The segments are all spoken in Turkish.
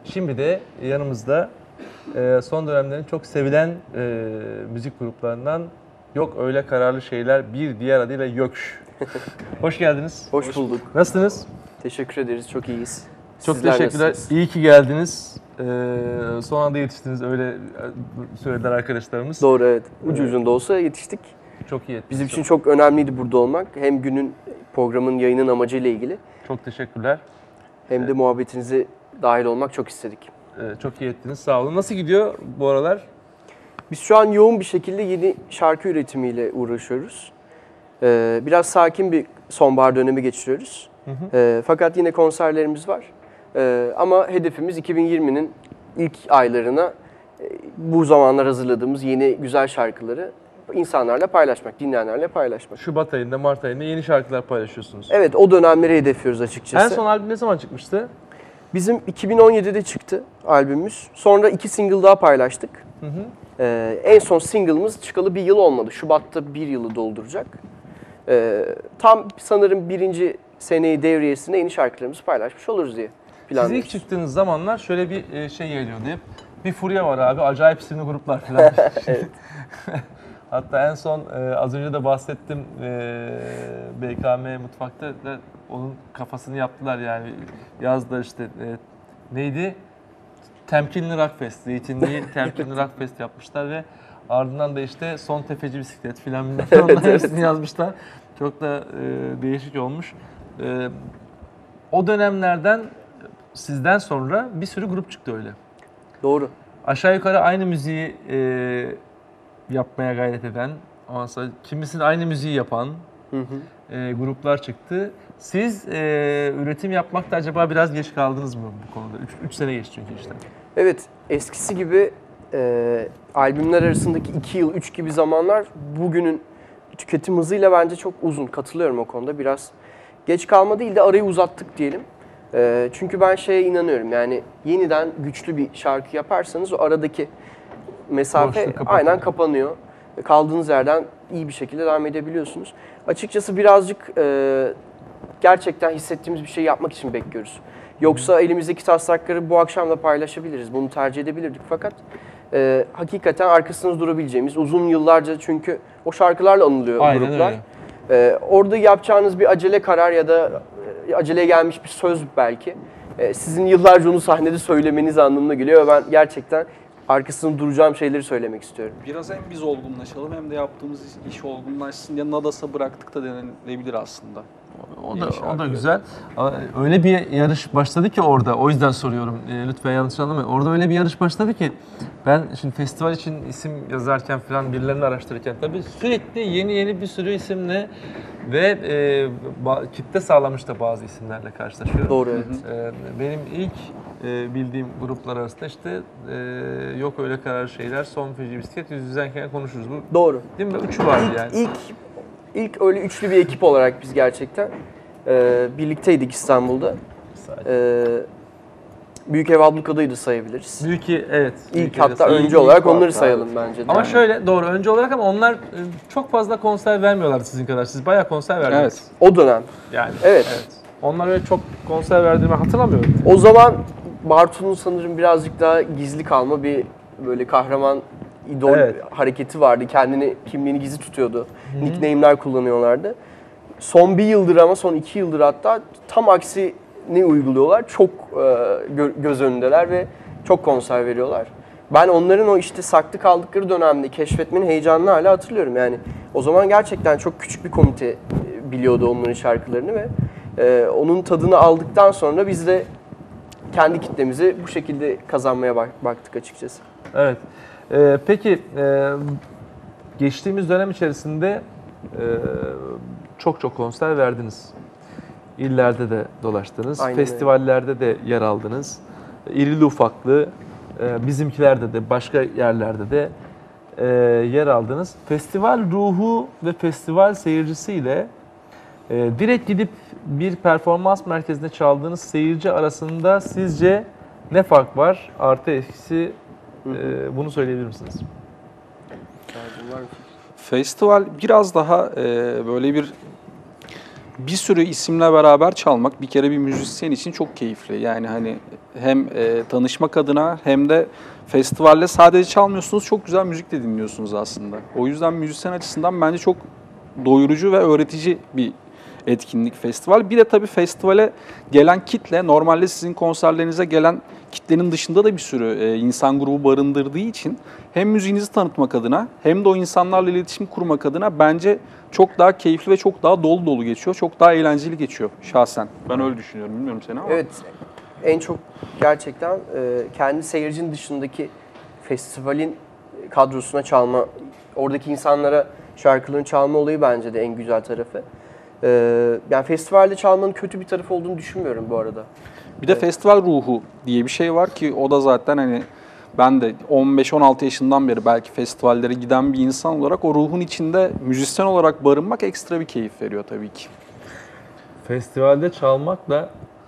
Şimdi de yanımızda son dönemlerin çok sevilen müzik gruplarından Yok Öyle Kararlı Şeyler, bir diğer adıyla YÖKŞ. Hoş geldiniz. Hoş bulduk. Nasılsınız? Teşekkür ederiz. Çok iyiyiz. Çok Sizler teşekkürler. nasılsınız? İyi ki geldiniz. Son anda yetiştiniz, öyle söylediler arkadaşlarımız. Doğru, evet. Ucu ucunda olsa yetiştik. Çok iyi ettiniz. Bizim için çok önemliydi burada olmak. Hem günün, programın, yayının amacıyla ilgili Çok teşekkürler. hem de muhabbetinize dahil olmak çok istedik. Çok iyi ettiniz. Sağ olun. Nasıl gidiyor bu aralar? Biz şu an yoğun bir şekilde yeni şarkı üretimiyle uğraşıyoruz. Biraz sakin bir sonbahar dönemi geçiriyoruz. Fakat yine konserlerimiz var. Ama hedefimiz 2020'nin ilk aylarına bu zamanlar hazırladığımız yeni güzel şarkıları insanlarla paylaşmak, dinleyenlerle paylaşmak. Şubat ayında, Mart ayında yeni şarkılar paylaşıyorsunuz. Evet, o dönemleri hedefliyoruz açıkçası. En son albüm ne zaman çıkmıştı? Bizim 2017'de çıktı albümümüz. Sonra 2 single daha paylaştık. En son single'ımız çıkalı 1 yıl olmadı. Şubat'ta 1 yılı dolduracak. Tam sanırım 1. seneyi devriyesinde yeni şarkılarımızı paylaşmış oluruz diye Siz planlıyoruz. ilk çıktığınız zamanlar şöyle bir şey geliyordu hep. Bir furya var abi, acayip isimli gruplar falan. Evet. Hatta en son az önce de bahsettim, BKM Mutfak'ta da onun kafasını yaptılar yani. Yazda işte neydi? Temkinli Rockfest, Zeytinli'yi Temkinli Rockfest yapmışlar ve ardından da işte Son Tefeci Bisiklet filan onların hepsini yazmışlar. Çok da değişik olmuş. O dönemlerden sizden sonra bir sürü grup çıktı öyle. Doğru. Aşağı yukarı aynı müziği yapmaya gayret eden, ondan sonra kimisinin aynı müziği yapan gruplar çıktı. Siz üretim yapmakta acaba biraz geç kaldınız mı bu konuda? 3 sene geçti çünkü işte. Evet, eskisi gibi albümler arasındaki 2 yıl, 3 gibi zamanlar bugünün tüketim hızıyla bence çok uzun. Katılıyorum o konuda. Biraz geç kalma değil de arayı uzattık diyelim. Çünkü ben şeye inanıyorum, yani yeniden güçlü bir şarkı yaparsanız o aradaki mesafe aynen kapanıyor. Kaldığınız yerden iyi bir şekilde devam edebiliyorsunuz. Açıkçası birazcık gerçekten hissettiğimiz bir şey yapmak için bekliyoruz. Yoksa elimizdeki taslakları bu akşam da paylaşabiliriz. Bunu tercih edebilirdik fakat hakikaten arkasında durabileceğimiz, uzun yıllarca çünkü o şarkılarla anılıyor aynen gruplar. Öyle. Orada yapacağınız bir acele karar ya da aceleye gelmiş bir söz belki sizin yıllarca onu sahnede söylemeniz anlamına geliyor ve ben gerçekten arkasında duracağım şeyleri söylemek istiyorum. Biraz hem biz olgunlaşalım hem de yaptığımız iş olgunlaşsın diye Nadas'a bıraktık da denilebilir aslında. O da güzel. Öyle bir yarış başladı ki orada. O yüzden soruyorum. Lütfen yanlış anlamayın. Orada öyle bir yarış başladı ki ben şimdi festival için isim yazarken falan birilerini araştırırken tabii sürekli yeni bir sürü isimle ve kitle sağlamış da bazı isimlerle karşılaşıyorum. Doğru, evet. Benim ilk bildiğim gruplar arasında işte Yok Öyle Kararlı Şeyler, Son Feci Bisiklet, Yüz Yüzenken konuşuruz. Bu, Doğru. değil mi? Üçü vardı yani. İlk öyle üçlü bir ekip olarak biz gerçekten birlikteydik İstanbul'da. Büyük Ev Ablukada'yı da sayabiliriz. Evet. İlk hatta önce olarak onları sayalım bence de. Ama şöyle doğru önce olarak ama onlar çok fazla konser vermiyorlardı sizin kadar. Siz bayağı konser verdiniz. Evet. O dönem. Yani. Evet. Onlar öyle çok konser verdiğimi hatırlamıyorum. O zaman Bartu'nun sanırım birazcık daha gizli kalma bir böyle kahraman idol hareketi vardı. Kimliğini gizli tutuyordu. Nickname'ler kullanıyorlardı. Son 1 yıldır ama son 2 yıldır hatta tam aksini uyguluyorlar. Çok göz önündeler ve çok konser veriyorlar. Ben onların o işte saklı kaldıkları dönemde keşfetmenin heyecanını hala hatırlıyorum. Yani o zaman gerçekten çok küçük bir komite biliyordu onların şarkılarını ve onun tadını aldıktan sonra biz de kendi kitlemizi bu şekilde kazanmaya baktık açıkçası. Evet. Peki geçtiğimiz dönem içerisinde çok konser verdiniz. İllerde de dolaştınız. Aynen Festivallerde de yer aldınız. İrili ufaklı bizimkilerde de başka yerlerde de yer aldınız. Festival ruhu ve festival seyircisiyle direkt gidip bir performans merkezinde çaldığınız seyirci arasında sizce ne fark var? Artı eksisi bunu söyleyebilir misiniz? Festival biraz daha böyle bir bir sürü isimle beraber çalmak bir kere bir müzisyen için çok keyifli. Yani hani hem tanışmak adına hem de festivalde sadece çalmıyorsunuz, çok güzel müzik de dinliyorsunuz aslında. O yüzden müzisyen açısından bence çok doyurucu ve öğretici bir etkinlik festival. Bir de tabii festivale gelen kitle normalde sizin konserlerinize gelen kitlenin dışında da bir sürü insan grubu barındırdığı için hem müziğinizi tanıtmak adına hem de o insanlarla iletişim kurmak adına bence çok daha keyifli ve çok daha dolu dolu geçiyor. Çok daha eğlenceli geçiyor şahsen. Ben öyle düşünüyorum. Bilmiyorum seni ama. Evet, en çok gerçekten kendi seyircinin dışındaki festivalin kadrosuna çalma, oradaki insanlara şarkılarını çalma olayı bence de en güzel tarafı. Yani festivalde çalmanın kötü bir tarafı olduğunu düşünmüyorum bu arada. Bir de festival ruhu diye bir şey var ki o da zaten hani ben de 15-16 yaşından beri belki festivallere giden bir insan olarak o ruhun içinde müzisyen olarak barınmak ekstra bir keyif veriyor tabii ki. Festivalde çalmakla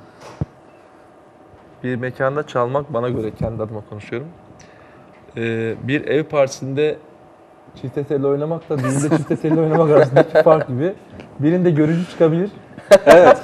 bir mekanda çalmak bana göre, kendi adıma konuşuyorum. Bir ev partisinde çifte telli oynamakla birinde çifte telli oynamak arasındaki fark gibi. Birinde görücü çıkabilir. Evet.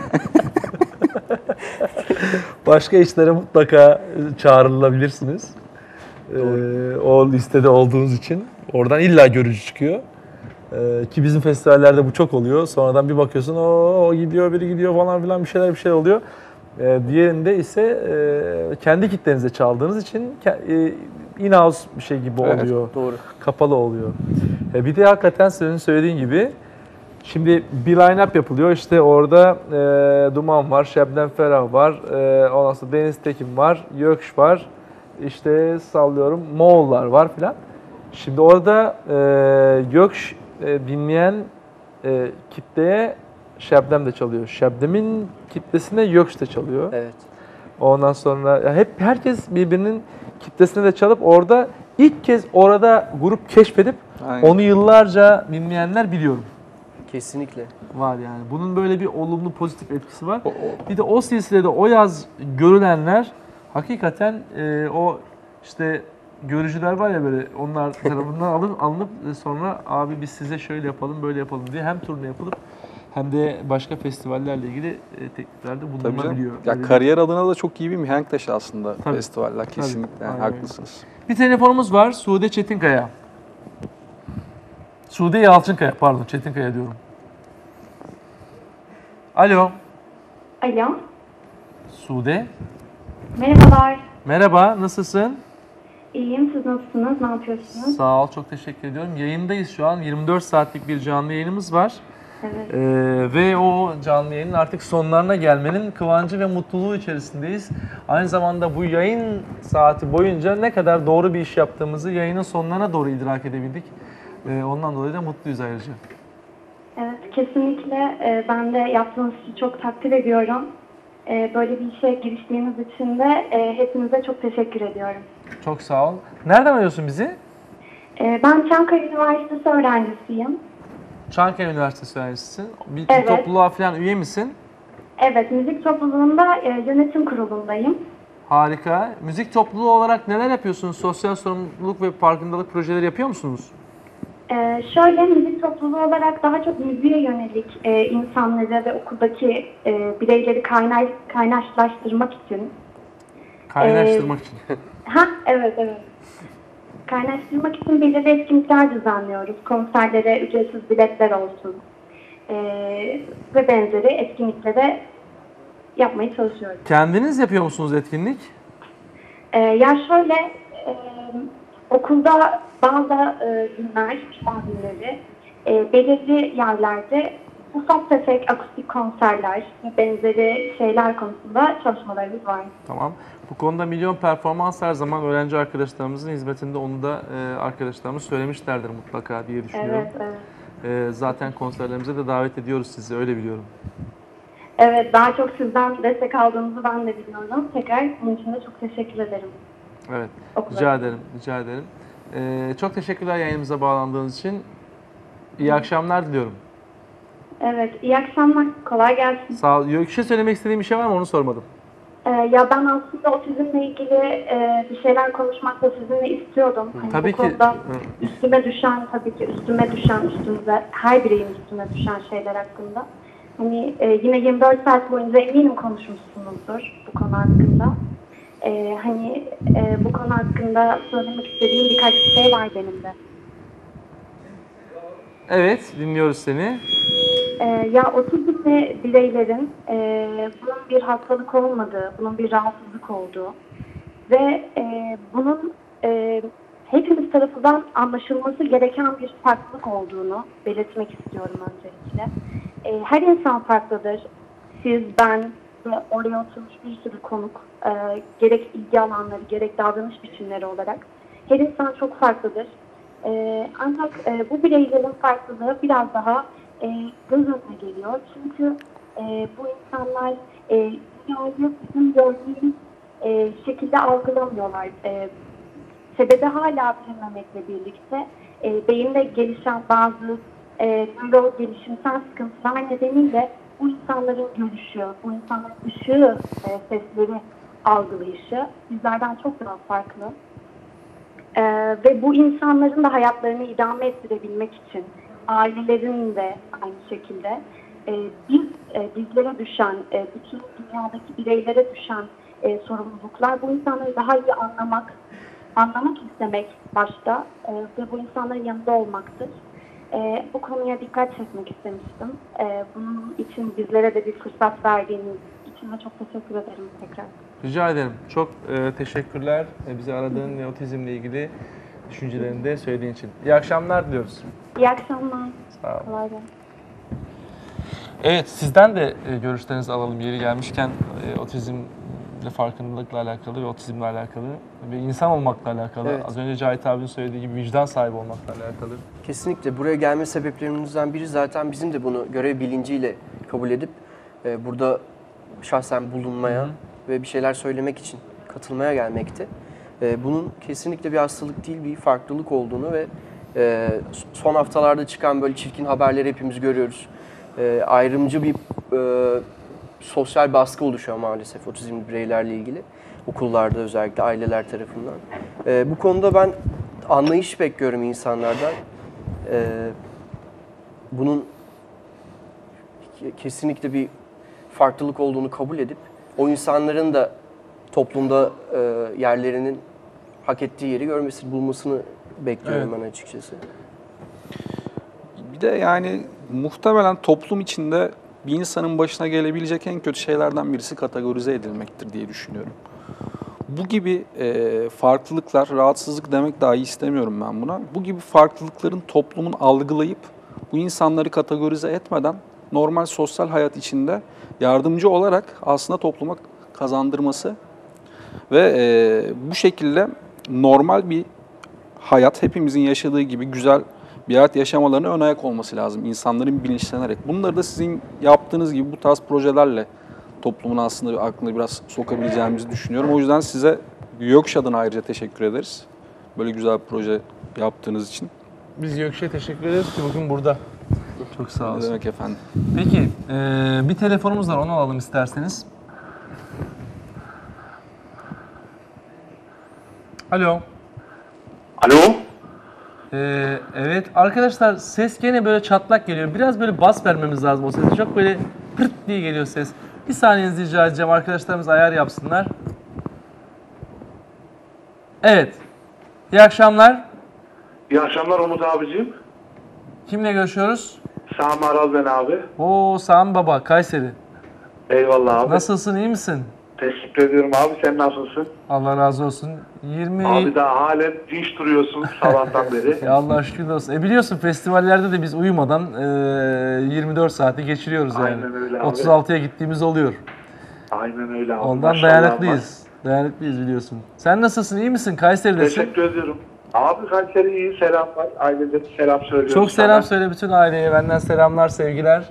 Başka işlere mutlaka çağrılabilirsiniz. O listede olduğunuz için. Oradan illa görücü çıkıyor. Ki bizim festivallerde bu çok oluyor. Sonradan bir bakıyorsun o gidiyor, biri gidiyor falan filan bir şey oluyor. Diğerinde ise kendi kitlenize çaldığınız için in-house bir şey gibi oluyor. Evet, doğru. Kapalı oluyor. Bir de hakikaten senin söylediğin gibi şimdi bir line-up yapılıyor. İşte orada Duman var, Şebnem Ferah var, ondan sonra Deniz Tekin var, Gökş var, işte sallıyorum Moğollar var filan. Şimdi orada Gökş dinleyen kitleye Şebnem de çalıyor. Şebnem'in kitlesine Gökş de çalıyor. Evet. Ondan sonra ya hep herkes birbirinin kitlesine de çalıp orada ilk kez orada grup keşfedip Aynen. onu yıllarca dinleyenler biliyorum. Kesinlikle. Var yani. Bunun böyle bir olumlu pozitif etkisi var. Bir de o silsilede o yaz görülenler hakikaten o işte görücüler var ya böyle onlar tarafından alınıp sonra abi biz size şöyle yapalım böyle yapalım diye hem turne yapılıp hem de başka festivallerle ilgili tekliflerde Tabii bulunabiliyor. canım. Ya Böyle kariyer adına da çok iyi bir mihenk taşı aslında Tabii. festivaller kesinlikle. Yani Aynen öyle. haklısınız. bir telefonumuz var. Sude Çetinkaya. Sude Yalçınkaya pardon Çetinkaya diyorum. Alo. Alo, Sude. merhabalar. Merhaba, nasılsın? İyiyim, siz nasılsınız? Ne yapıyorsunuz? Sağ ol, çok teşekkür ediyorum. Yayındayız şu an. 24 saatlik bir canlı yayınımız var. Evet. Ve o canlı yayının artık sonlarına gelmenin kıvancı ve mutluluğu içerisindeyiz. Aynı zamanda bu yayın saati boyunca ne kadar doğru bir iş yaptığımızı yayının sonlarına doğru idrak edebildik. Ondan dolayı da mutluyuz ayrıca. Evet, kesinlikle ben de yaptığınız işi çok takdir ediyorum. Böyle bir işe giriştiğiniz için de hepinize çok teşekkür ediyorum. Çok sağ ol. Nereden arıyorsun bizi? Ben Çankaya Üniversitesi öğrencisiyim. Çankaya Üniversitesi öğrencisisin. Bir Evet. topluluğa falan üye misin? Evet, müzik topluluğunda yönetim kurulundayım. Harika. Müzik topluluğu olarak neler yapıyorsunuz? Sosyal sorumluluk ve farkındalık projeleri yapıyor musunuz? Şöyle, müzik topluluğu olarak daha çok müziğe yönelik insanları ve okuldaki bireyleri kaynaşlaştırmak için. Kaynaştırmak için. Evet. Kaynaştırmak için belirli etkinlikler düzenliyoruz. Konserlere ücretsiz biletler olsun ve benzeri etkinliklere yapmaya çalışıyoruz. Kendiniz yapıyor musunuz etkinlik? Ya şöyle, okulda bazı günler, cuma günleri belirli yerlerde ufak tefek akustik konserler ve benzeri şeyler konusunda çalışmalarımız var. Tamam. Bu konuda Milyon Performans her zaman öğrenci arkadaşlarımızın hizmetinde, onu da arkadaşlarımız söylemişlerdir mutlaka diye düşünüyorum. Evet. Zaten konserlerimize de davet ediyoruz sizi, öyle biliyorum. Evet, daha çok sizden destek aldığınızı ben de biliyorum. Tekrar bunun için de çok teşekkür ederim. Evet, Okula. rica ederim. Çok teşekkürler yayınımıza bağlandığınız için. İyi akşamlar diliyorum. Evet, iyi akşamlar. Kolay gelsin. Sağ ol. Gökşe söylemek istediğim bir şey var mı? Onu sormadım. Ya ben aslında otizmle ilgili bir şeyler konuşmak da sizinle istiyordum. Hani Tabii bu ki. konuda üstüme düşen, her bireyin üstüne düşen şeyler hakkında. Hani yine 24 saat boyunca eminim konuşmuşsunuzdur bu konu hakkında. Hani bu konu hakkında söylemek istediğim birkaç şey var benim de. Evet, dinliyoruz seni. Ya otizmli bireylerin bunun bir hastalık olmadığı, bunun bir rahatsızlık olduğu ve bunun hepimiz tarafından anlaşılması gereken bir farklılık olduğunu belirtmek istiyorum öncelikle. Her insan farklıdır. Siz, ben ve oraya oturmuş bir sürü konuk, gerek ilgi alanları, gerek davranış biçimleri olarak her insan çok farklıdır. Ancak bu bireylerin farklılığı biraz daha göz önüne geliyor. Çünkü bu insanlar dünyayı bizim gördüğümüz şekilde algılamıyorlar. Sebebi hala bilinmemekle birlikte beyinde gelişen bazı nöro gelişimsel sıkıntılar nedeniyle bu insanların görüşü, bu insanların ışığı, sesleri algılayışı bizlerden çok daha farklı. Ve bu insanların da hayatlarını idame ettirebilmek için ailelerinin de aynı şekilde bizlere düşen, bütün dünyadaki bireylere düşen sorumluluklar bu insanları daha iyi anlamak istemek başta ve bu insanların yanında olmaktır. Bu konuya dikkat çekmek istemiştim. Bunun için bizlere de bir fırsat verdiğiniz için de çok teşekkür ederim tekrar. Rica ederim. Çok teşekkürler bizi aradığın ve otizmle ilgili düşüncelerini de söylediğin için. İyi akşamlar diliyoruz. İyi akşamlar. Sağ olun. Kolay gelsin. Evet, sizden de görüşlerinizi alalım yeri gelmişken otizmle farkındalıkla alakalı ve otizmle alakalı ve insan olmakla alakalı. Evet. Az önce Cahit abinin söylediği gibi vicdan sahibi olmakla alakalı. Kesinlikle buraya gelme sebeplerimizden biri zaten bizim de bunu görev bilinciyle kabul edip burada şahsen bulunmaya ve bir şeyler söylemek için katılmaya gelmekti. Bunun kesinlikle bir hastalık değil, bir farklılık olduğunu ve son haftalarda çıkan böyle çirkin haberleri hepimiz görüyoruz. Ayrımcı bir sosyal baskı oluşuyor maalesef otizmli bireylerle ilgili. Okullarda özellikle aileler tarafından. Bu konuda ben anlayış bekliyorum insanlardan. Bunun kesinlikle bir farklılık olduğunu kabul edip o insanların da toplumda yerlerinin hak ettiği yeri bulmasını bekliyorum ben açıkçası. Bir de yani muhtemelen toplum içinde bir insanın başına gelebilecek en kötü şeylerden birisi kategorize edilmektir diye düşünüyorum. Bu gibi farklılıklar, rahatsızlık demek dahi istemiyorum ben buna. Bu gibi farklılıkların toplumun algılayıp bu insanları kategorize etmeden normal sosyal hayat içinde yardımcı olarak aslında topluma kazandırması ve bu şekilde normal bir hayat, hepimizin yaşadığı gibi güzel bir hayat yaşamalarına ön ayak olması lazım insanların bilinçlenerek. Bunları da sizin yaptığınız gibi bu tarz projelerle toplumun aslında aklına biraz sokabileceğimizi düşünüyorum. O yüzden size YÖKŞ adına ayrıca teşekkür ederiz. Böyle güzel bir proje yaptığınız için. Biz YÖKŞ'e teşekkür ederiz ki bugün burada. Çok sağ Ne olsun. demek efendim. Peki, bir telefonumuz var, onu alalım isterseniz. Alo. Alo? Evet, arkadaşlar ses gene böyle çatlak geliyor. Biraz böyle bas vermemiz lazım o sesi. Çok böyle pırt diye geliyor ses. Bir saniyenizi rica edeceğim, arkadaşlarımız ayar yapsınlar. Evet. İyi akşamlar. İyi akşamlar Umut abicim. Kimle görüşüyoruz? Sami Aral ben abi. Oo, Sami Baba, Kayseri. Eyvallah abi. Nasılsın, iyi misin? Teşekkür ediyorum abi. Sen nasılsın? Allah razı olsun. 20... Abi daha halen dinç duruyorsun sabahtan beri. Ya Allah şükür olsun. Biliyorsun festivallerde de biz uyumadan 24 saati geçiriyoruz yani. Aynen öyle abi. 36'ya gittiğimiz oluyor. Aynen öyle abi. Ondan Maşallah dayanıklıyız. Dayanıklıyız biliyorsun. Sen nasılsın? İyi misin? Kayseri'desin. Teşekkür ediyorum. Abi Kayseri iyi, selamlar. Ailede selam söylüyorum. Çok selam sana. söyle bütün aileye. Benden selamlar, sevgiler.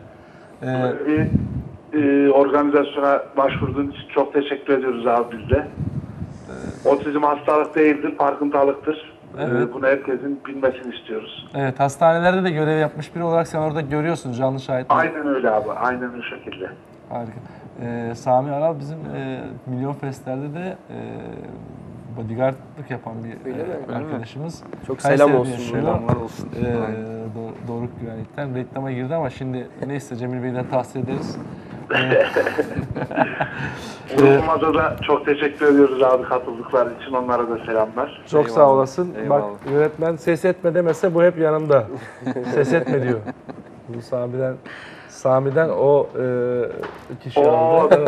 Bir organizasyona başvurduğun için çok teşekkür ediyoruz abi biz de. Otizm hastalık değildir, farkındalıktır. Evet. Bunu herkesin bilmesini istiyoruz. Evet, hastanelerde de görev yapmış biri olarak sen orada görüyorsun canlı şahit. Aynen öyle abi, aynen o şekilde. Harika. Sami Aral bizim Milyon Festler'de de bodyguardlık yapan bir Öyle mi? arkadaşımız. Çok Kayseri'de selam olsun yaşıyor. buradan. Selamlar olsun. Doruk Güvenlik'ten reklama girdi ama şimdi neyse Cemil Bey'den tavsiye ederiz. Grubumuza da çok teşekkür ediyoruz abi katıldıkları için. Onlara da selamlar. Çok Eyvallah, sağ olasın. eyvallah. Bak yönetmen ses etme demese bu hep yanımda. Ses etme diyor. Bu Sami'den o kişi aldı.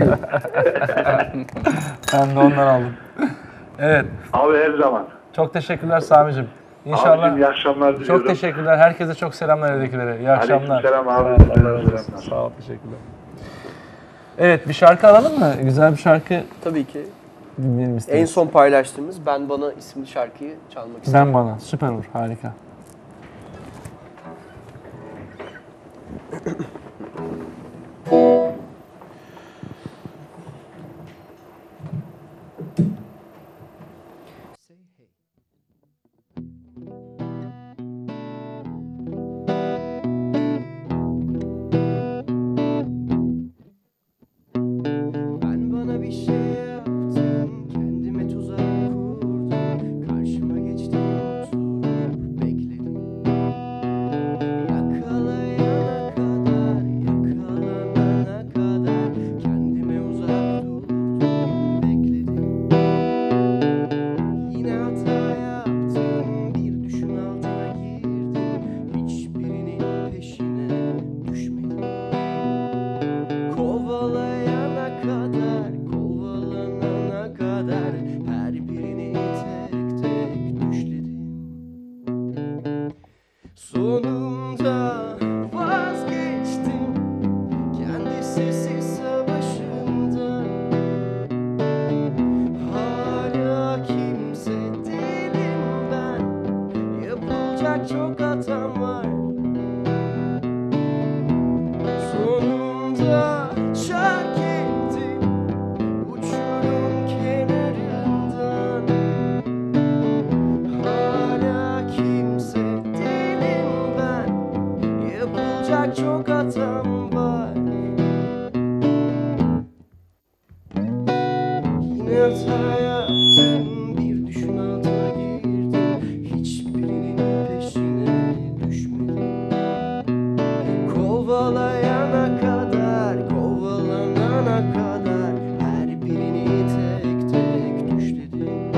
Ben de ondan aldım. Evet. Abi her zaman. Çok teşekkürler Sami'cim. İnşallah. Abicim iyi akşamlar diliyorum. Çok teşekkürler. Herkese çok selamlar evdekilere. İyi akşamlar. Aleykümselam abi. Allah razı olsun. Selamlar. Sağ ol. Teşekkürler. Evet bir şarkı alalım mı? Güzel bir şarkı Tabii ki. dinleyelim En isteriz. son paylaştığımız Ben Bana isimli şarkıyı çalmak istedim. Ben bana. Süper olur. Harika. Ben bana bir şey yaptım, kendime tuzak kurdum. Karşıma geçtim, oturup bekledim. Yakalayana kadar, yakalanana kadar kendime uzak durdum, bekledim. Yine hata yaptım, bir düşün altına girdim. Hiçbirinin peşine düşmedim. Kovalayana kadar, kovalanana kadar her birini tek tek düşledim. Sonunda vazgeçtim kendi sessiz savaşımdan. Hala kimse değilim ben, yapılacak çok hatam var. Sonunda şark ettim uçurum kenarından. Hala kimse değilim ben, yapılacak çok hatam var. Yine hata yaptım, bir düşün altına girdim. Hiçbirinin peşine düşmedim. Kovalayana kadar, kovalanana kadar her birini tek tek düşledim.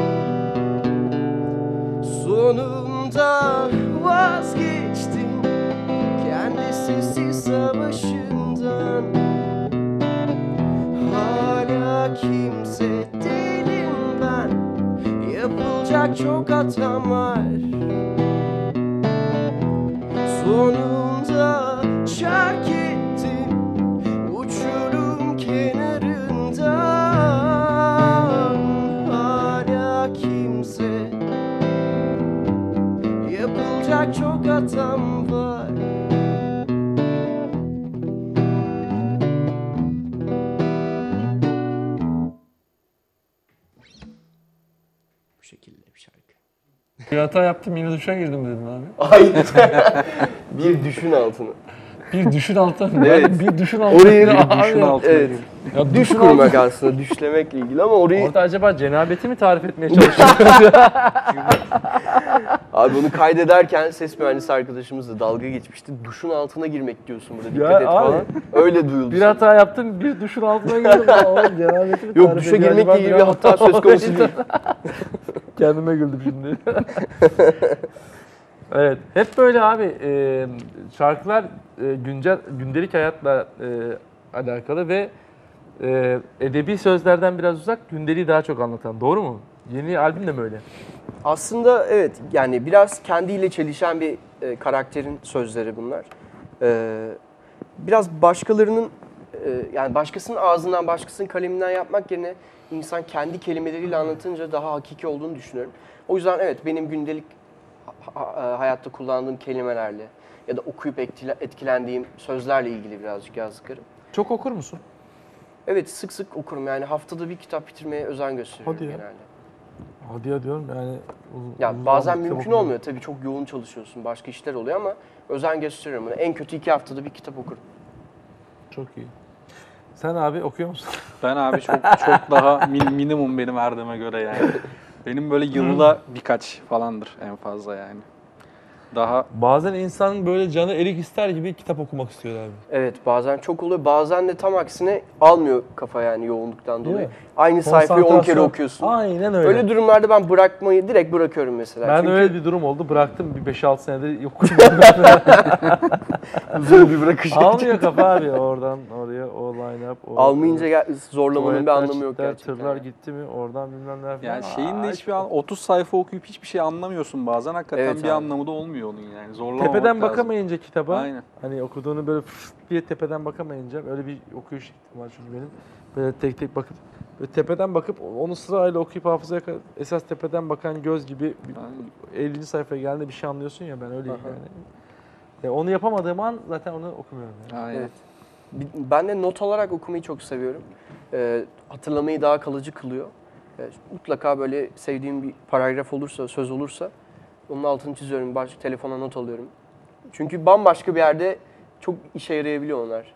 Sonunda vazgeçtim kendi sessiz savaşından. Hala kimse değilim ben, yapılacak çok hatam var. Sonunda şark ettim uçurum kenarından. Hala kimse, yapılacak çok hatam var. Bu şekilde bir şarkı. Bir hata yaptım yine duşa girdim dedim abi. Hayır. Bir düşün altını. Bir düşün altına. Evet. Bir düşün altına. Orayı Abi, düşün altına. Evet. Ya Düş düşün kurmak altına. aslında düşlemekle ilgili ama orayı... Orada acaba cenabeti mi tarif etmeye çalışıyor? Abi bunu kaydederken ses mühendisi arkadaşımızla dalga geçmişti. Duşun altına girmek diyorsun burada dikkat Ya et abi. falan. Öyle duyuldu. Bir hata yaptım, bir duşun altına girdim. Oğlum cenabeti mi Yok tarif duşa ediyor girmekle acaba? ilgili bir hata söz konusu değil. Kendime güldüm şimdi. Evet, hep böyle abi şarkılar gündelik hayatla alakalı ve edebi sözlerden biraz uzak, gündeliği daha çok anlatan. Doğru mu? Yeni albüm de mi öyle? Aslında evet yani biraz kendiyle çelişen bir karakterin sözleri bunlar. Biraz başkalarının yani başkasının ağzından başkasının kaleminden yapmak yerine insan kendi kelimeleriyle anlatınca daha hakiki olduğunu düşünüyorum. O yüzden evet benim gündelik hayatta kullandığım kelimelerle ya da okuyup etkilendiğim sözlerle ilgili birazcık yazdıklarım. Çok okur musun? Evet sık sık okurum yani haftada bir kitap bitirmeye özen gösteriyorum Hadi ya. genelde. Hadi ya diyorum yani. Ya uzun bazen zaman kitap mümkün okuyorum. olmuyor tabii çok yoğun çalışıyorsun başka işler oluyor ama özen gösteriyorum. En kötü 2 haftada bir kitap okurum. Çok iyi. Sen abi okuyor musun? Ben abi çok daha minimum benim Erdem'e göre yani. Benim böyle yılda birkaç falandır en fazla yani. Daha Bazen insan böyle canı erik ister gibi kitap okumak istiyor abi. Evet, bazen çok oluyor. Bazen de tam aksine almıyor kafa yani yoğunluktan Değil dolayı. mi? Aynı sayfayı 10 kere Konsantrasyon. okuyorsun. Aynen öyle. Öyle durumlarda ben direkt bırakıyorum mesela. Ben Çünkü öyle bir durum oldu. Bıraktım bir 5-6 senedir yok. uzun bir bırakış. Almıyor kafa abi oradan oraya o line up. Almayınca zorlamanın bir tuvaletler anlamı yok çıktı, gerçekten. Tırlar gitti mi oradan bilmem ne falan. yani şeyin de Aa, hiçbir 30 sayfa okuyup hiçbir şey anlamıyorsun bazen. Hakikaten Evet bir abi. anlamı da olmuyor onun yani. Zorlamamak Tepeden lazım. bakamayınca kitaba, Aynen. hani okuduğunu böyle diye tepeden bakamayınca öyle bir okuyuş şeklim var çünkü benim. Böyle tek tek bakıp, böyle tepeden bakıp onu sırayla okuyup hafızaya esas tepeden bakan göz gibi Aynen. 50. sayfaya geldiğinde bir şey anlıyorsun ya ben öyleyim Aha. yani. Onu yapamadığım an zaten onu okumuyorum yani. Aynen. Evet. Ben de not alarak okumayı çok seviyorum. Hatırlamayı daha kalıcı kılıyor. Mutlaka böyle sevdiğim bir paragraf olursa, söz olursa onun altını çiziyorum. Telefona not alıyorum. Çünkü bambaşka bir yerde çok işe yarayabiliyor onlar.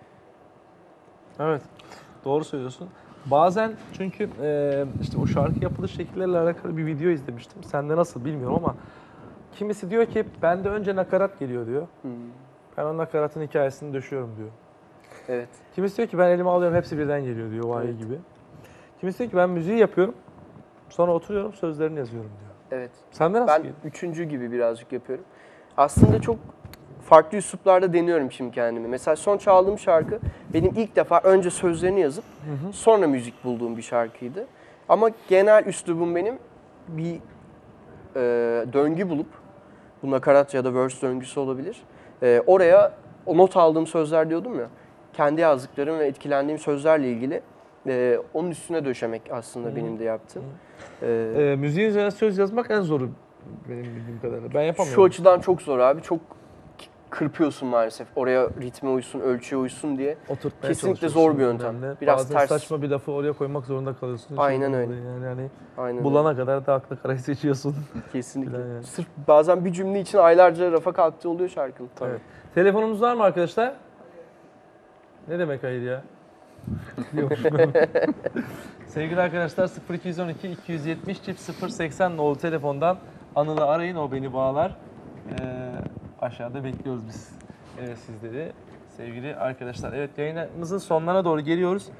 Evet, doğru söylüyorsun. Bazen çünkü işte o şarkı yapılış şekilleriyle alakalı bir video izlemiştim. Sende nasıl bilmiyorum ama kimisi diyor ki bende önce nakarat geliyor diyor. Ben o nakaratın hikayesini döşüyorum diyor. Evet. Kimisi diyor ki ben elime alıyorum hepsi birden geliyor diyor vahiy Evet. gibi. Kimisi diyor ki ben müziği yapıyorum sonra oturuyorum sözlerini yazıyorum diyor. Evet. Sende nasıl Ben geliyor? üçüncü gibi birazcık yapıyorum. Aslında çok farklı üsluplarda deniyorum şimdi kendimi. Mesela son çaldığım şarkı benim ilk defa önce sözlerini yazıp sonra müzik bulduğum bir şarkıydı. Ama genel üslubum benim bir döngü bulup, bu nakarat ya da verse döngüsü olabilir. Oraya o not aldığım sözler diyordum ya, kendi yazdıklarım ve etkilendiğim sözlerle ilgili onun üstüne döşemek aslında benim de yaptığım. Müziğin üzerine söz yazmak en zoru benim bildiğim kadarıyla. Ben yapamıyorum. Şu açıdan çok zor abi. Çok kırpıyorsun maalesef. Oraya ritme uysun, ölçüye uysun diye. Oturtmaya Kesinlikle çalışıyorsun zor bir yöntem. bilmem ne. Biraz Bazen ters. saçma bir lafı oraya koymak zorunda kalıyorsun. Aynen öyle. Yani hani Aynen bulana kadar da aklı karayı seçiyorsun. öyle. Kesinlikle. Falan yani. Sırf bazen bir cümle için aylarca rafa kalktığı oluyor şarkının. Tabii. Evet. Telefonumuz var mı arkadaşlar? Ne demek hayır ya? Yok. Sevgili arkadaşlar 0212 270 080 nolu telefondan Anıl'ı arayın, o beni bağlar. Aşağıda bekliyoruz biz sizleri sevgili arkadaşlar. Evet, yayınımızın sonlarına doğru geliyoruz.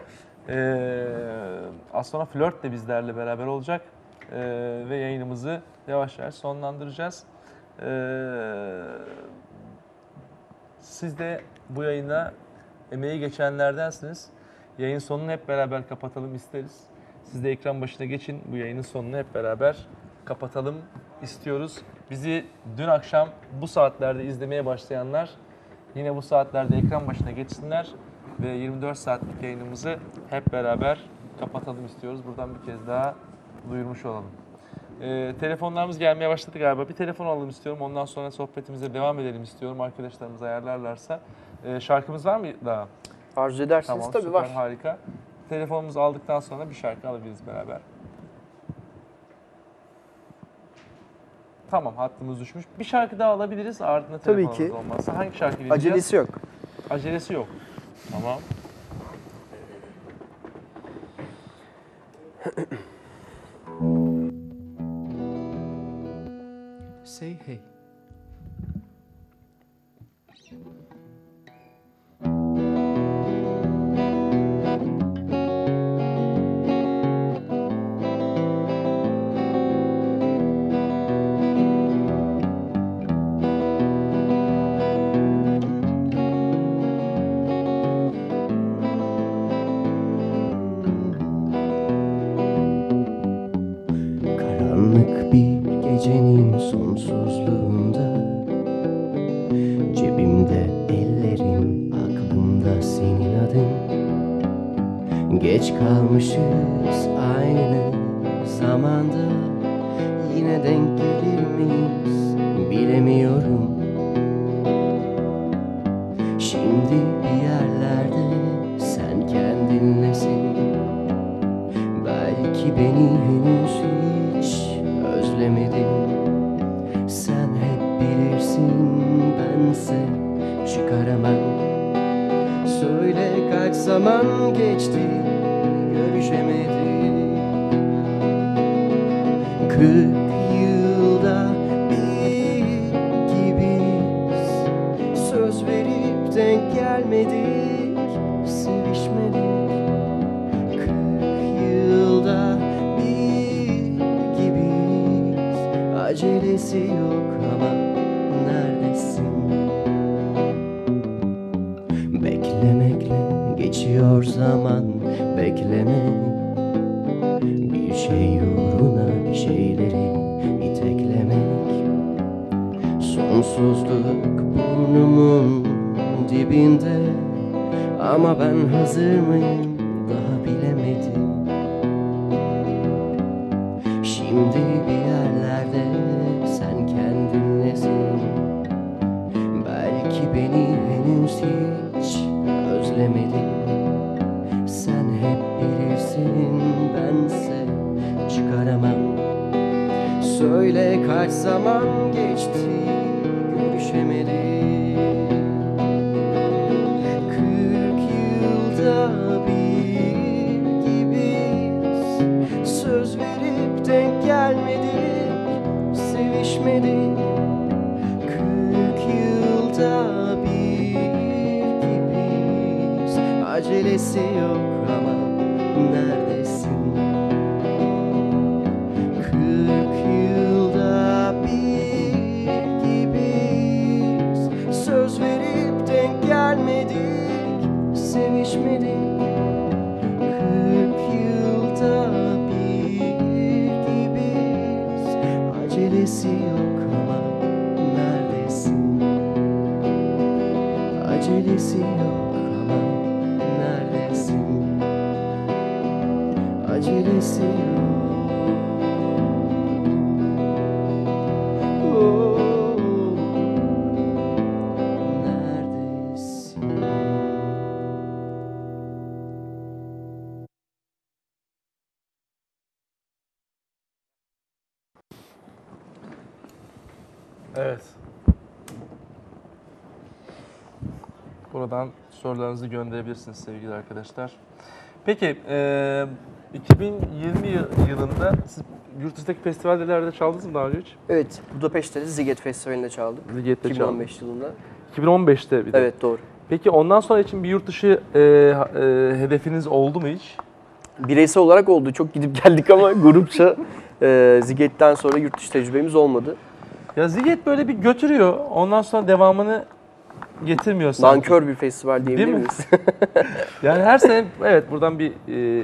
Az sonra Flört de bizlerle beraber olacak. Ve yayınımızı yavaş yavaş sonlandıracağız. Siz de bu yayına emeği geçenlerdensiniz. Yayın sonunu hep beraber kapatalım isteriz. Siz de ekran başına geçin. Bu yayının sonunu hep beraber kapatalım istiyoruz. Bizi dün akşam bu saatlerde izlemeye başlayanlar yine bu saatlerde ekran başına geçsinler ve 24 saatlik yayınımızı hep beraber kapatalım istiyoruz. Buradan bir kez daha duyurmuş olalım. Telefonlarımız gelmeye başladı galiba. Bir telefon alalım istiyorum. Ondan sonra sohbetimize devam edelim istiyorum. Arkadaşlarımız ayarlarlarsa. Şarkımız var mı daha? Arzu ederseniz Tamam, tabii süper, var. harika. Telefonumuzu aldıktan sonra bir şarkı alabiliriz beraber. Tamam, hattımız düşmüş. Bir şarkı daha alabiliriz. Ardından Tabii telefonumuz ki. olmazsa. Hangi şarkı vereceğiz? Acelesi yok. Acelesi yok. Tamam. Say hey. Karanlık bir gecenin sonsuzluğunda, cebimde ellerin, aklımda senin adın. Geç kalmışız aynı zamanda, yine denk gelir miyiz bilemiyorum. Şimdi bir yerlerde sen kendinlesin. Belki beni henüz hiç özlemedin. Sen hep bilirsin, bense çıkaramam. Söyle kaç zaman geçti görüşemedik. 40 yılda bir gibiyiz. Söz verip denk gelmedik, sevişmedik. 40 yılda bir gibiyiz. Acelesi yok ama neredesin? Beklemekle geçiyor zaman, bekleme. Bir şey uğruna bir şeyleri iteklemek. Sonsuzluk burnumun dibinde, ama ben hazır mıyım daha bilemedim. Şimdi bir yerlerde sen kendinlesin. Belki beni henüz hiç özlemedin. Sen hep bilirsin, bense çıkaramam. Söyle kaç zaman geçti görüşemedik. 40 yılda bir gibiyiz. Söz verip denk gelmedik, sevişmedik. 40 yılda bir gibiyiz. Acelesi yok ama neredesin? 40 yılda bir gibiyiz. Söz verip denk gelmedik, sevişmedik. 40 yılda bir gibiyiz. Acelesi yok ama neredesin? Acelesi yok ama neredesin? Acelesi yok. Oh, neredesin? Evet. Buradan sorularınızı gönderebilirsiniz sevgili arkadaşlar. Peki, 2020 yılında siz yurt dışındaki festivallerde çaldınız mı daha önce hiç? Evet, Budapeşte de Ziget Festivali'nde çaldık. Ziget'te 2015 yılında. 2015'te bir de. Evet, doğru. Peki ondan sonra için bir yurt dışı hedefiniz oldu mu hiç? Bireysel olarak oldu. Çok gidip geldik ama grupça Ziget'ten sonra yurt dışı tecrübemiz olmadı. Ya Ziget böyle bir götürüyor, ondan sonra devamını getirmiyor sanki. Nankör bir festival diyebilir Değil mi? miyiz? Yani her sene evet buradan bir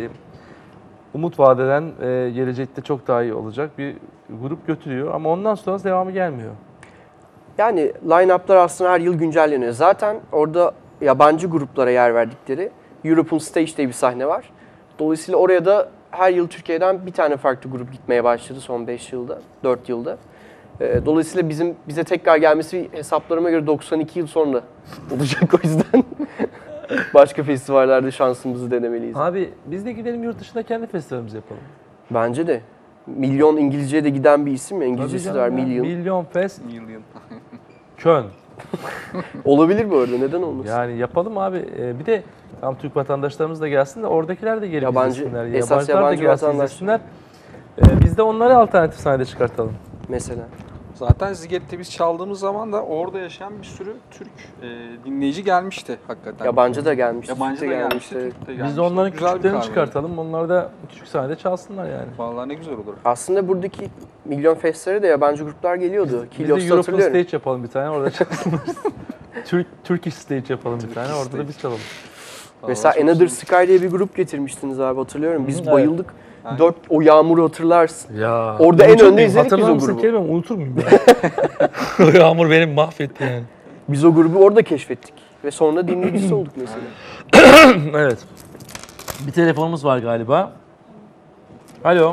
umut vaat eden, gelecekte çok daha iyi olacak bir grup götürüyor ama ondan sonra devamı gelmiyor. Yani line-up'lar aslında her yıl güncelleniyor. Zaten orada yabancı gruplara yer verdikleri European Stage diye bir sahne var. Dolayısıyla oraya da her yıl Türkiye'den bir tane farklı grup gitmeye başladı son 5 yılda, 4 yılda. Dolayısıyla bize tekrar gelmesi hesaplarıma göre 92 yıl sonra olacak, o yüzden başka festivallerde şansımızı denemeliyiz. Abi biz de gidelim yurt dışında kendi festivalimizi yapalım. Bence de. Milyon İngilizce'ye de giden bir isim ya, İngilizcesi Tabii var, canım ya. Milyon. Milyon Fest, Million. Köln. Olabilir bu arada, neden olmasın? Yani yapalım abi. Bir de tam Türk vatandaşlarımız da gelsin de oradakiler de gelip Yabancı, izlesinler. esas Yabancılar da yabancı gelsin vatandaş. izlesinler. Biz de onları alternatif sahnede çıkartalım. Mesela. Zaten Ziget'te biz çaldığımız zaman da orada yaşayan bir sürü Türk dinleyici gelmişti hakikaten. Yabancı da gelmiş. Yabancı Türk da de gelmişti, evet. Türk de Biz gelmişti. de onların Güzel bir küçüklerini kahve. çıkartalım. Onlar da küçük sahnede çalsınlar yani. Vallahi ne güzel olur. Aslında buradaki Milyon Festlere de yabancı gruplar geliyordu. Biz de Kilios'ta European hatırlıyorum. Stage yapalım bir tane orada çalsınlar. Turkish Stage yapalım bir tane orada da biz çalalım. Mesela Vallahi çok Another güzel. Sky diye bir grup getirmiştiniz abi, hatırlıyorum. Biz Evet. bayıldık. Aynen. O yağmuru hatırlarsın. Ya. Orada en unutur önde muyum? izledik biz o Hatırlar mısın grubu. kelimemi unutur muyum ya? O yağmur beni mahvetti yani. Biz o grubu orada keşfettik. Ve sonra dinleyicisi olduk mesela. Evet. Bir telefonumuz var galiba. Alo.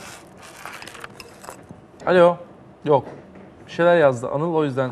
Alo. Yok. Bir şeyler yazdı Anıl, o yüzden.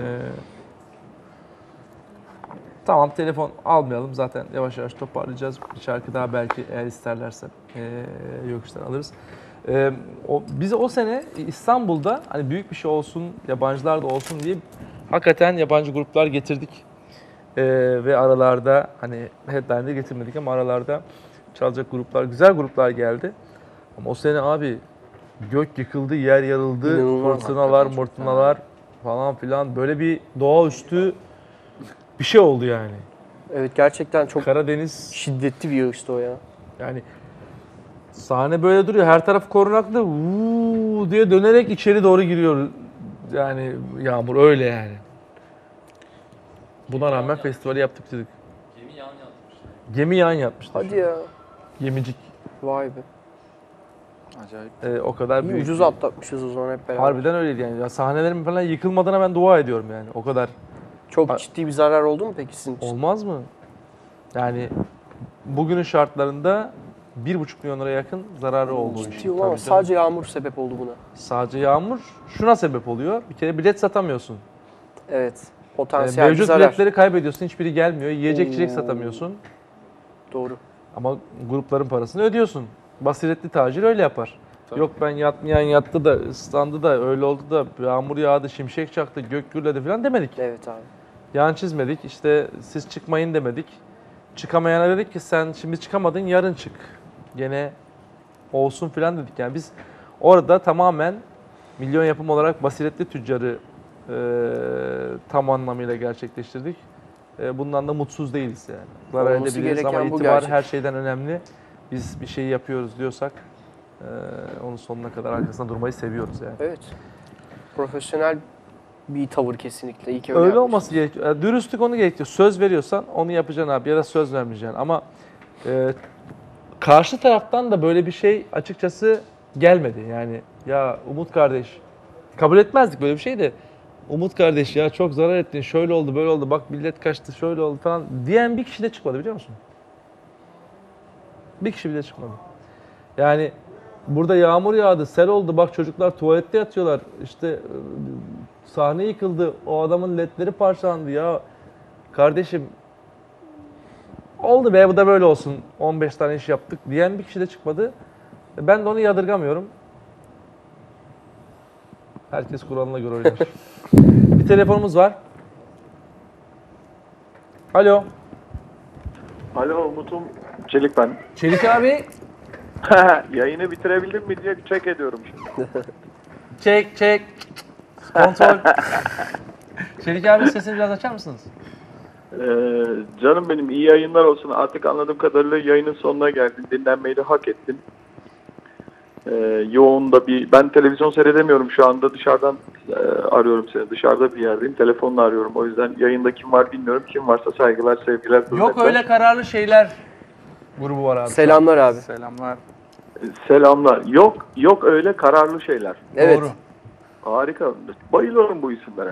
Tamam, telefon almayalım zaten, yavaş yavaş toparlayacağız. Bir şarkı daha belki eğer isterlerse Yokuş'tan alırız. Biz o sene İstanbul'da hani büyük bir şey olsun, yabancılar da olsun diye hakikaten yabancı gruplar getirdik. Ve aralarda hani headline'de getirmedik ama aralarda çalacak gruplar, güzel gruplar geldi. Ama o sene abi gök yıkıldı, yer yarıldı, İnanılmaz, fırtınalar, hakikaten çok mırtınalar falan filan böyle bir doğaüstü bir şey oldu yani. Evet, gerçekten çok Karadeniz şiddetli bir yağıştı o ya. yani sahne böyle duruyor. Her taraf korunaklı. Vuuu diye dönerek içeri doğru giriyor. Yani yağmur öyle yani. Buna rağmen festivali yaptık dedik. Gemi yan yatmıştı. Hadi ya. Gemicik. Vay be. Acayip. O kadar İyi, büyük. ucuz atlatmışız o zaman hep beraber. Harbiden öyleydi yani. Ya sahnelerin falan yıkılmadığına ben dua ediyorum yani. O kadar. Çok ciddi bir zarar oldu mu peki sizin için? Olmaz mı? Yani bugünün şartlarında 1,5 milyon liraya yakın zararı oldu. Ciddi olamaz. Sadece yağmur sebep oldu buna. Sadece yağmur şuna sebep oluyor. Bir kere bilet satamıyorsun. Evet. Potansiyel bir Mevcut zarar. biletleri kaybediyorsun. Hiçbiri gelmiyor. Yiyecek içecek satamıyorsun. Doğru. Ama grupların parasını ödüyorsun. Basiretli tacir öyle yapar. Tabii. Yok ben yatmayan yattı da ıslandı da öyle oldu da yağmur yağdı, şimşek çaktı, gök gürledi falan demedik. Evet abi. Yan çizmedik. İşte siz çıkmayın demedik. Çıkamayana dedik ki sen şimdi çıkamadın yarın çık. Gene olsun falan dedik. Yani biz orada tamamen milyon yapım olarak basiretli tüccarı tam anlamıyla gerçekleştirdik. Bundan da mutsuz değiliz yani. Zarar Olması edebiliriz ama gereken bu itibar gerçek. her şeyden önemli. Biz bir şeyi yapıyoruz diyorsak onun sonuna kadar arkasında durmayı seviyoruz yani. Evet. Profesyonel bir tavır kesinlikle. İyi ki öyle Öyle yapmışsınız. olması gerekiyor. Yani dürüstlük onu gerekiyor. Söz veriyorsan onu yapacaksın abi ya da söz vermeyeceksin. Ama karşı taraftan da böyle bir şey açıkçası gelmedi. Yani ya Umut kardeş kabul etmezdik böyle bir şey de. Umut kardeş ya çok zarar ettin, şöyle oldu, böyle oldu, bak millet kaçtı, şöyle oldu falan diyen bir kişi de çıkmadı biliyor musun? Bir kişi bile çıkmadı. Yani burada yağmur yağdı, sel oldu, bak çocuklar tuvalette yatıyorlar, işte sahne yıkıldı, o adamın ledleri parçalandı ya. Kardeşim oldu be bu da böyle olsun, 15 tane iş yaptık diyen bir kişi de çıkmadı. Ben de onu yadırgamıyorum. Herkes kuralına göre oynar. Bir telefonumuz var. Alo. Alo Umut'um, Çelik ben. Çelik abi. Yayını bitirebildim mi diye check ediyorum şimdi. Çek. Kontrol. Çelik abi sesini biraz açar mısınız? Canım benim iyi yayınlar olsun. Artık anladığım kadarıyla yayının sonuna geldin. Dinlenmeyi de hak ettin. Yoğun da ben televizyon seyredemiyorum şu anda. Dışarıdan arıyorum seni. Dışarıda bir yerdeyim. Telefonla arıyorum. O yüzden yayında kim var bilmiyorum. Kim varsa saygılar, sevgiler. Yok hürmetler. öyle kararlı şeyler grubu var abi. Selamlar abi. Selamlar. Selamlar. Yok öyle kararlı şeyler. Evet. Doğru. Harika. Bayılıyorum bu isimlere.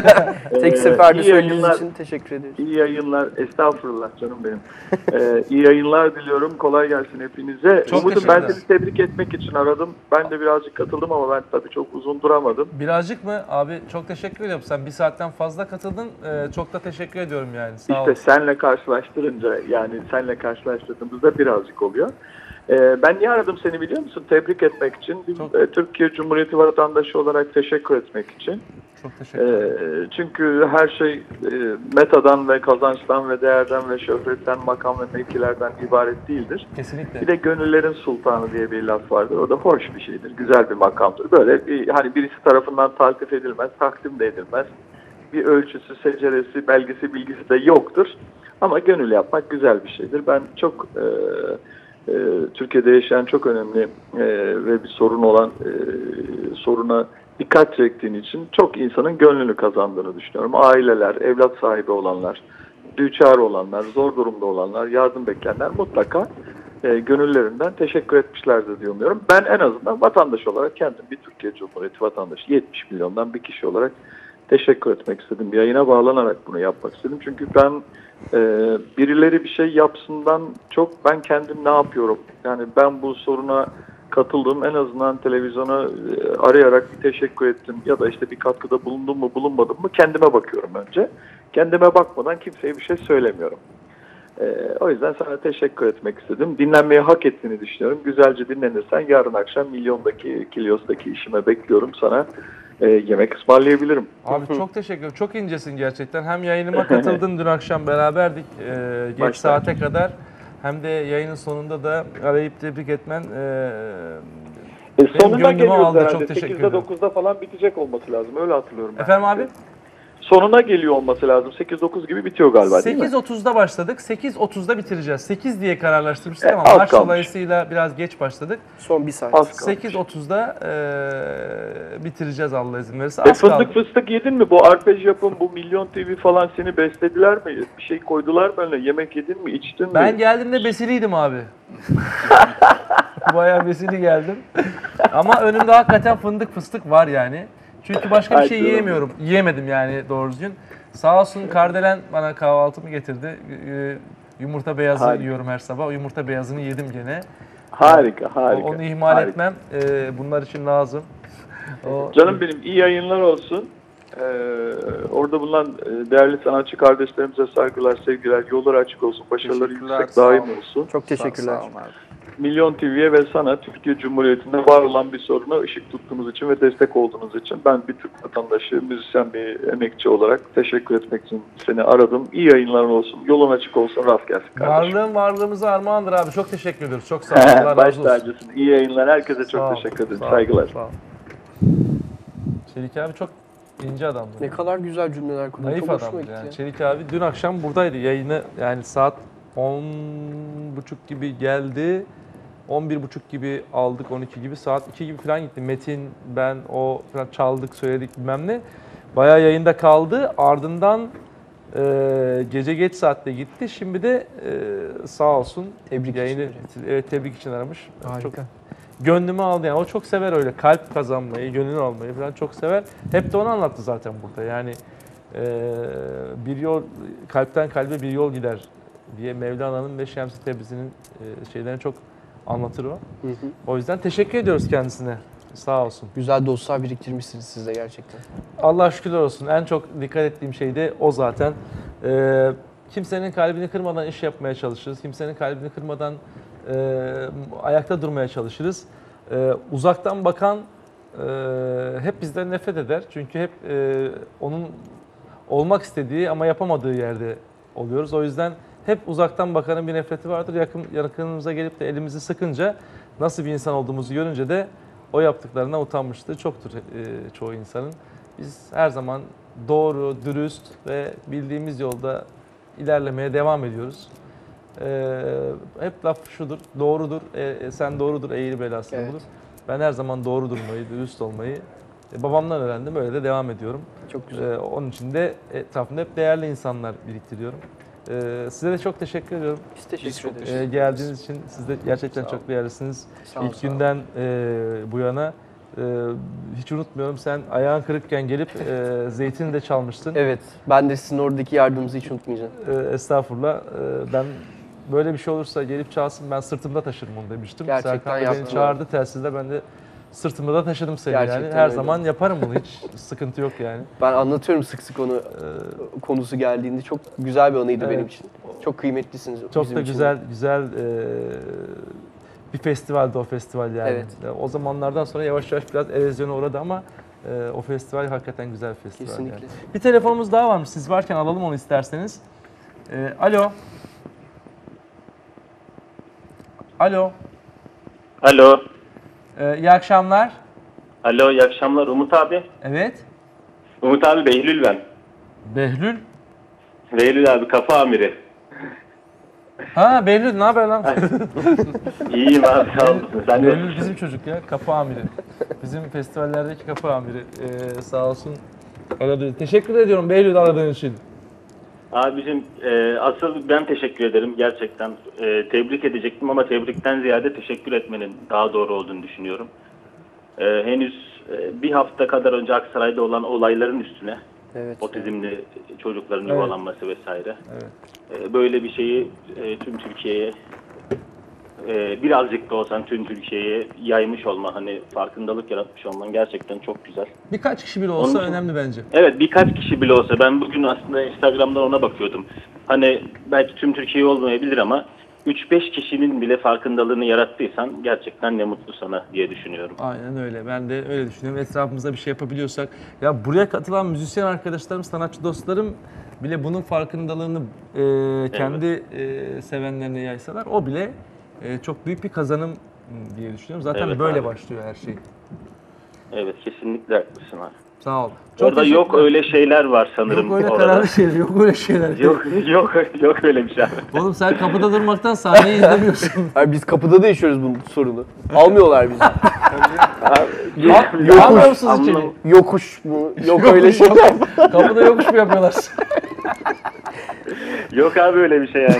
Tek seferde iyi söylediğiniz yayınlar. için teşekkür ederiz. İyi yayınlar. Estağfurullah canım benim. İyi yayınlar diliyorum. Kolay gelsin hepinize. Çok Umut'um ben teşekkürler. seni tebrik etmek için aradım. Ben de birazcık katıldım ama ben tabii çok uzun duramadım. Birazcık mı? Abi çok teşekkür ediyorum. Sen bir saatten fazla katıldın. Çok da teşekkür ediyorum yani. Sağ ol. İşte senle karşılaştırınca yani senle karşılaştırdığımızda birazcık oluyor. Ben niye aradım seni biliyor musun? Tebrik etmek için. Türkiye Cumhuriyeti vatandaşı olarak teşekkür etmek için. Çok teşekkür ederim. Çünkü her şey metadan ve kazançtan ve değerden ve şöhretten, makam ve mevkilerden ibaret değildir. Kesinlikle. Bir de gönüllerin sultanı diye bir laf vardır. O da hoş bir şeydir. Güzel bir makamdır. Böyle hani birisi tarafından taltif edilmez, takdim de edilmez. Bir ölçüsü, seceresi, belgesi, bilgisi de yoktur. Ama gönül yapmak güzel bir şeydir. Ben çok Türkiye'de yaşayan çok önemli ve bir sorun olan soruna dikkat çektiğin için çok insanın gönlünü kazandığını düşünüyorum. Aileler, evlat sahibi olanlar, düçar olanlar, zor durumda olanlar, yardım bekleyenler mutlaka gönüllerinden teşekkür etmişlerdir diye umuyorum. Ben en azından vatandaş olarak kendim bir Türkiye Cumhuriyeti vatandaşı, 70 milyondan bir kişi olarak teşekkür etmek istedim. Yayına bağlanarak bunu yapmak istedim. Çünkü ben birileri bir şey yapsından çok ben kendim ne yapıyorum? Yani ben bu soruna katıldım. En azından televizyona arayarak bir teşekkür ettim ya da işte bir katkıda bulundum mu bulunmadım mı kendime bakıyorum önce. Kendime bakmadan kimseye bir şey söylemiyorum. O yüzden sana teşekkür etmek istedim. Dinlenmeyi hak ettiğini düşünüyorum. Güzelce dinlenirsen yarın akşam Milyon'daki, Kilios'taki işime bekliyorum sana. yemek ısmarlayabilirim. Abi çok teşekkür ederim. Çok incesin gerçekten. Hem yayınıma katıldın dün akşam beraberdik geç Başta. saate kadar. Hem de yayının sonunda da arayıp tebrik etmen Sonuna gönlümü geliyoruz aldı. herhalde. Çok teşekkür 8'de ederim. 9'da falan bitecek olması lazım. Öyle hatırlıyorum ben. Efendim abi? Sonuna geliyor olması lazım. 8-9 gibi bitiyor galiba değil mi? 8.30'da başladık. 8.30'da bitireceğiz. 8 diye kararlaştırmıştık ama az maç kalmış. dolayısıyla biraz geç başladık. Son bir saat. Az kalmış. 8.30'da bitireceğiz Allah izin verirse. Az kaldı. Fındık fıstık yedin mi? Bu Arpej yapım, bu Milyon TV falan seni beslediler mi? Bir şey koydular mı önüne? Yemek yedin mi? İçtin mi? Ben geldiğimde besiliydim abi. Bayağı besili geldim. Ama önümde hakikaten fındık fıstık var yani. Çünkü başka bir şey Ay, yiyemiyorum. Yiyemedim yani doğru düzgün. Sağ olsun Kardelen bana kahvaltımı getirdi. Yumurta beyazı Harika. yiyorum her sabah. O yumurta beyazını yedim gene. Harika, harika. Onu ihmal harika. etmem. Bunlar için lazım. Canım benim, iyi yayınlar olsun. Orada bulunan değerli sanatçı kardeşlerimize saygılar, sevgiler, yolları açık olsun, başarıları Teşekkürler, yüksek, sağ daim olun. olsun. Çok teşekkürler. Sağ olun abi. Milyon TV'ye ve sana Türkiye Cumhuriyeti'nde var olan bir soruna ışık tuttuğunuz için ve destek olduğunuz için ben bir Türk vatandaşı, müzisyen bir emekçi olarak teşekkür etmek için seni aradım. İyi yayınlar olsun, yolun açık olsun, rast gelsin kardeşim. Varlığımıza armağandır abi. Çok teşekkür ediyoruz. Çok sağ olun. Allah Baş razı olsun. tacısın. İyi yayınlar. Herkese çok Sağ ol, teşekkür ederim. sağ ol, Saygılar. sağ ol. Çelik abi çok ince adamdı. Ne kadar güzel cümleler kurdu. Naif Çok hoşuma adamdı gitti yani. ya. Çelik abi dün akşam buradaydı. Yayını yani saat 10.30 gibi geldi. 11.30 gibi aldık, 12 gibi. Saat 2 gibi falan gitti. Metin, ben, o falan çaldık, söyledik bilmem ne. Bayağı yayında kaldı. Ardından gece geç saatte gitti. Şimdi de sağ olsun Tebrik yayını için. evet, tebrik için aramış. Harika. Çok gönlümü aldı yani. O çok sever öyle. Kalp kazanmayı, gönlünü almayı falan çok sever. Hep de onu anlattı zaten burada. Yani bir yol, kalpten kalbe bir yol gider diye Mevlana'nın ve Şems-i Tebrizi'nin şeylerini çok anlatır o. Hı hı. O yüzden teşekkür ediyoruz kendisine. Sağ olsun. Güzel dostlar biriktirmişsiniz siz de gerçekten. Allah şükürler olsun. En çok dikkat ettiğim şey de o zaten. Kimsenin kalbini kırmadan iş yapmaya çalışırız. Kimsenin kalbini kırmadan ayakta durmaya çalışırız. Uzaktan bakan hep bizden nefret eder. Çünkü hep onun olmak istediği ama yapamadığı yerde oluyoruz. O yüzden hep uzaktan bakanın bir nefreti vardır. Yakınımıza gelip de elimizi sıkınca nasıl bir insan olduğumuzu görünce de o yaptıklarına utanmıştır. Çoktur çoğu insanın. Biz her zaman doğru, dürüst ve bildiğimiz yolda ilerlemeye devam ediyoruz. Hep laf şudur, doğrudur, sen doğrudur, eğri belasını Evet. bulur. Ben her zaman doğru durmayı, dürüst olmayı babamdan öğrendim. Öyle de devam ediyorum. Çok güzel. Onun için de etrafımda hep değerli insanlar biriktiriyorum. Size de çok teşekkür ediyorum. Biz teşekkür çok ederiz. Geldiğiniz için siz de gerçekten Sağ çok olun. değerlisiniz. Sağ ol, İlk sağ ol. günden bu yana hiç unutmuyorum. Sen ayağın kırıkken gelip zeytini de çalmıştın. Evet, ben de sizin oradaki yardımınızı hiç unutmayacağım. Estağfurullah. Ben böyle bir şey olursa gelip çalsın, ben sırtımda taşırım onu demiştim. Gerçekten Serkan da beni yaptın. çağırdı telsizde, ben de sırtımda da taşıdım seni Gerçekten yani. Her öyle. zaman yaparım bunu, hiç sıkıntı yok yani. Ben anlatıyorum sık sık onu konusu geldiğinde. Çok güzel bir anıydı Evet. benim için. Çok kıymetlisiniz Çok bizim da için. güzel bir festivaldi o festival yani. Evet. O zamanlardan sonra yavaş yavaş biraz erozyona uğradı ama o festival hakikaten güzel bir festival. Kesinlikle. Yani. Bir telefonumuz daha varmış. Siz varken alalım onu isterseniz. Alo. Alo. Alo. İyi akşamlar. Alo, iyi akşamlar. Umut abi. Evet. Umut abi, Behlül ben. Behlül. Behlül abi, kafa amiri. Ha Behlül, ne haber lan? İyiyim abi, sağ olasın. Sen de. Behlül bizim çocuk ya, kapı amiri. Bizim festivallerdeki kapı amiri. Sağ olsun. Aradı. Teşekkür ediyorum Behlül aradığın için. Abicim, asıl ben teşekkür ederim. Gerçekten tebrik edecektim ama tebrikten ziyade teşekkür etmenin daha doğru olduğunu düşünüyorum. Henüz bir hafta kadar önce Aksaray'da olan olayların üstüne, Evet. otizmli çocukların Evet. yuvalanması vesaire. Evet. Böyle bir şeyi tüm Türkiye'ye birazcık da olsan tüm Türkiye'ye yaymış olman, hani farkındalık yaratmış olman gerçekten çok güzel. Birkaç kişi bile olsa Onun için- önemli bence. Evet, birkaç kişi bile olsa, ben bugün aslında Instagram'dan ona bakıyordum. Hani belki tüm Türkiye olmayabilir ama 3-5 kişinin bile farkındalığını yarattıysan gerçekten ne mutlu sana diye düşünüyorum. Aynen öyle. Ben de öyle düşünüyorum. Etrafımızda bir şey yapabiliyorsak. Ya buraya katılan müzisyen arkadaşlarım, sanatçı dostlarım bile bunun farkındalığını kendi sevenlerine yaysalar o bile çok büyük bir kazanım diye düşünüyorum. Zaten Evet böyle abi. başlıyor her şey. Evet, kesinlikle haklısın abi. Sağ ol. Orada yok teşekkürler. öyle şeyler var sanırım. Yok öyle orada. kararlı şeyler, yok öyle şeyler. Yok öyle bir şey abi. Oğlum sen kapıda durmaktan sahneyi izlemiyorsun. Hayır, biz kapıda da yaşıyoruz bu sorunu. Almıyorlar bizi. Almıyor musunuz içeri? Yokuş mu? Yok Yokuş, öyle şeyler. yok. Kapıda yokuş mu yapıyorlar? Yok abi öyle bir şey yani.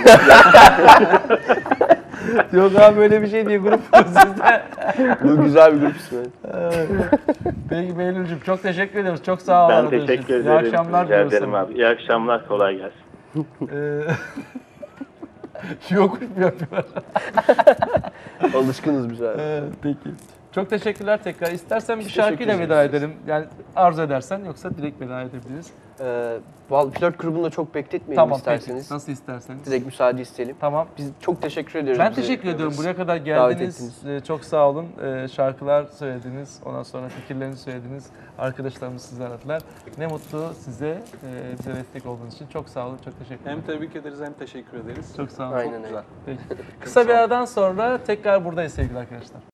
Yok abi böyle bir şey diye grup sizde. Bu güzel bir grup ismi. Peki Behlül'cüğüm çok teşekkür ediyoruz. Çok sağ ol. Ben aradığın için. teşekkür ederim. İyi akşamlar Rica diliyorum ederim sana. abi. İyi akşamlar, kolay gelsin. Yokuş mu yapıyorlar? Alışkınız biz abi. Peki. Çok teşekkürler tekrar. İstersen bir Biz şarkıyla teşekkür veda ederiz. edelim. Yani arzu edersen yoksa direkt veda edebiliriz. Flört grubunda çok bekletmeyelim Tamam isterseniz. peki. Nasıl isterseniz. Direkt müsaade isteyelim. Tamam. Biz çok teşekkür ediyoruz. Ben bizi teşekkür ediyorum. Buraya kadar davet geldiniz. ettiniz. Çok sağ olun. Şarkılar söylediniz. Ondan sonra fikirlerinizi söylediniz. Arkadaşlarımız sizi aradılar. Ne mutlu size bize destek olduğunuz için. Çok sağ olun. Çok teşekkür ederim. Hem tebrik ederiz hem teşekkür ederiz. Çok sağ olun. Aynen Çok öyle. güzel. Peki. Kısa bir aradan sonra tekrar buradayız sevgili arkadaşlar.